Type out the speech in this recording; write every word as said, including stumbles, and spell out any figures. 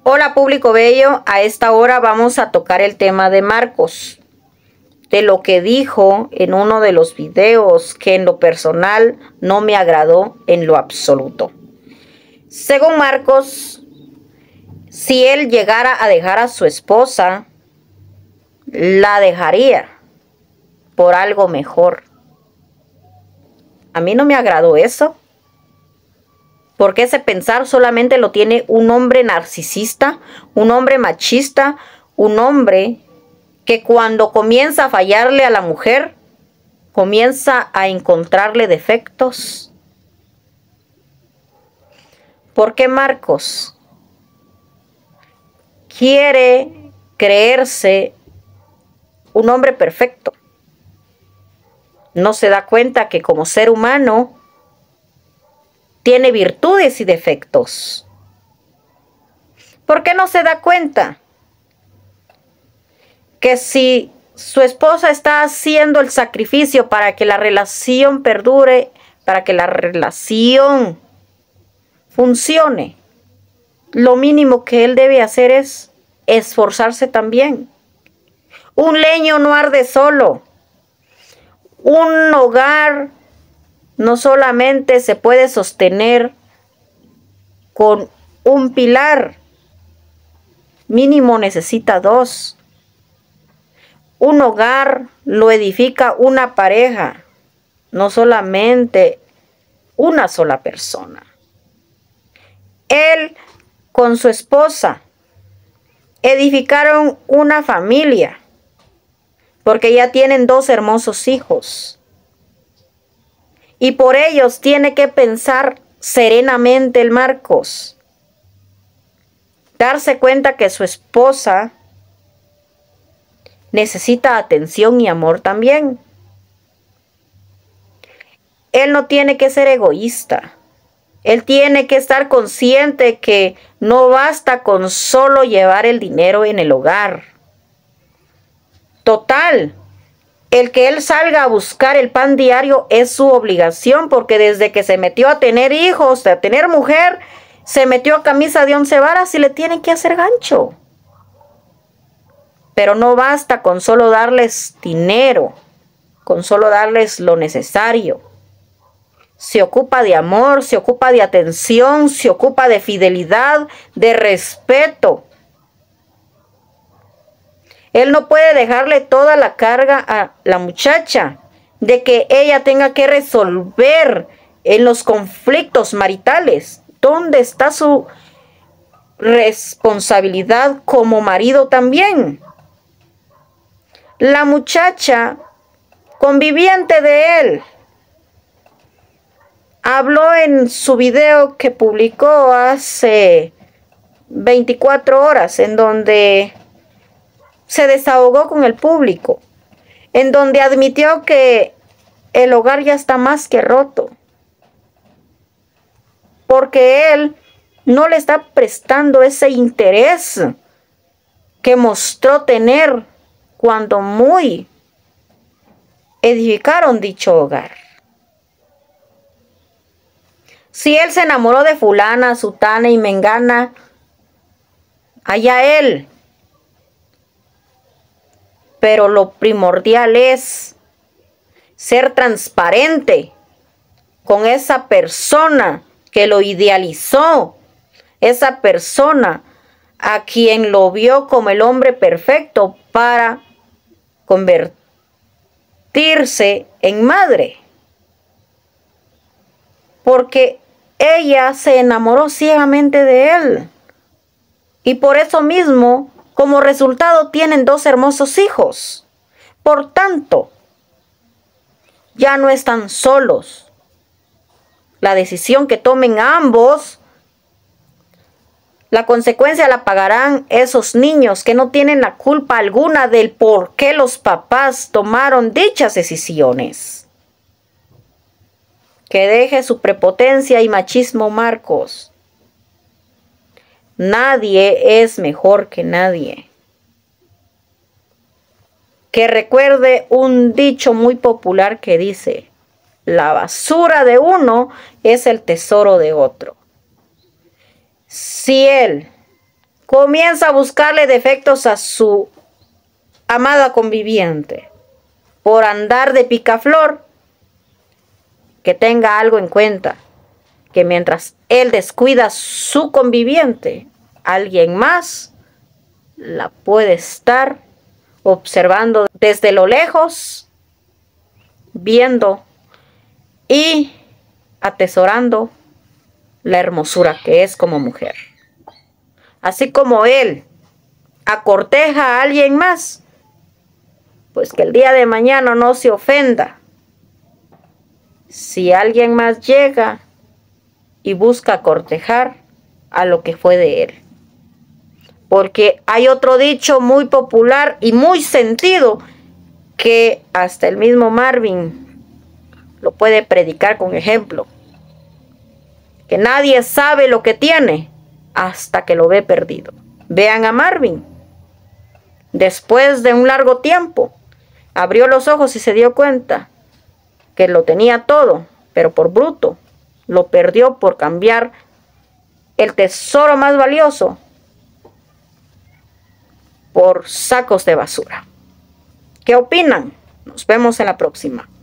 Hola público bello, a esta hora vamos a tocar el tema de Marcos, de lo que dijo en uno de los videos que en lo personal no me agradó en lo absoluto. Según Marcos, si él llegara a dejar a su esposa, la dejaría por algo mejor. A mí no me agradó eso. Porque ese pensar solamente lo tiene un hombre narcisista, un hombre machista, un hombre que cuando comienza a fallarle a la mujer, comienza a encontrarle defectos. Porque Marcos quiere creerse un hombre perfecto. No se da cuenta que como ser humano tiene virtudes y defectos. ¿Por qué no se da cuenta que si su esposa está haciendo el sacrificio para que la relación perdure, para que la relación funcione, lo mínimo que él debe hacer es esforzarse también? Un leño no arde solo. Un hogar no solamente se puede sostener con un pilar, mínimo necesita dos. Un hogar lo edifica una pareja, no solamente una sola persona. Él con su esposa edificaron una familia, porque ya tienen dos hermosos hijos. Y por ellos tiene que pensar serenamente el Marcos. Darse cuenta que su esposa necesita atención y amor también. Él no tiene que ser egoísta. Él tiene que estar consciente que no basta con solo llevar el dinero en el hogar. Total. El que él salga a buscar el pan diario es su obligación, porque desde que se metió a tener hijos, a tener mujer, se metió a camisa de once varas y le tienen que hacer gancho. Pero no basta con solo darles dinero, con solo darles lo necesario. Se ocupa de amor, se ocupa de atención, se ocupa de fidelidad, de respeto. Él no puede dejarle toda la carga a la muchacha de que ella tenga que resolver en los conflictos maritales. ¿Dónde está su responsabilidad como marido también? La muchacha, conviviente de él, habló en su video que publicó hace veinticuatro horas, en donde se desahogó con el público, en donde admitió que el hogar ya está más que roto, porque él no le está prestando ese interés que mostró tener cuando muy edificaron dicho hogar. Si él se enamoró de fulana, sutana y mengana, allá él. Pero lo primordial es ser transparente con esa persona que lo idealizó, esa persona a quien lo vio como el hombre perfecto para convertirse en madre. Porque ella se enamoró ciegamente de él. Y por eso mismo, como resultado, tienen dos hermosos hijos. Por tanto, ya no están solos. La decisión que tomen ambos, la consecuencia la pagarán esos niños que no tienen la culpa alguna del por qué los papás tomaron dichas decisiones. Que deje su prepotencia y machismo, Marcos. Nadie es mejor que nadie. Que recuerde un dicho muy popular que dice: la basura de uno es el tesoro de otro. Si él comienza a buscarle defectos a su amada conviviente por andar de picaflor, que tenga algo en cuenta, que mientras él descuida su conviviente, alguien más la puede estar observando desde lo lejos, viendo y atesorando la hermosura que es como mujer. Así como él acorteja a alguien más, pues que el día de mañana no se ofenda si alguien más llega y busca cortejar a lo que fue de él. Porque hay otro dicho muy popular y muy sentido que hasta el mismo Marvin lo puede predicar con ejemplo. Que nadie sabe lo que tiene hasta que lo ve perdido. Vean a Marvin. Después de un largo tiempo, abrió los ojos y se dio cuenta que lo tenía todo, pero por bruto. Lo perdió por cambiar el tesoro más valioso por sacos de basura. ¿Qué opinan? Nos vemos en la próxima.